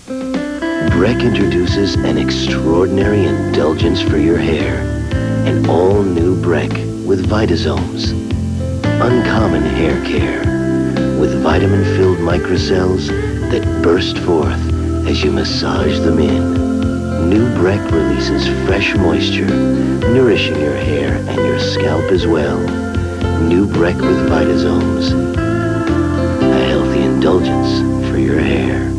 Breck introduces an extraordinary indulgence for your hair. An all-new Breck with Vitazomes. Uncommon hair care with vitamin-filled microcells that burst forth as you massage them in. New Breck releases fresh moisture, nourishing your hair and your scalp as well. New Breck with Vitazomes. A healthy indulgence for your hair.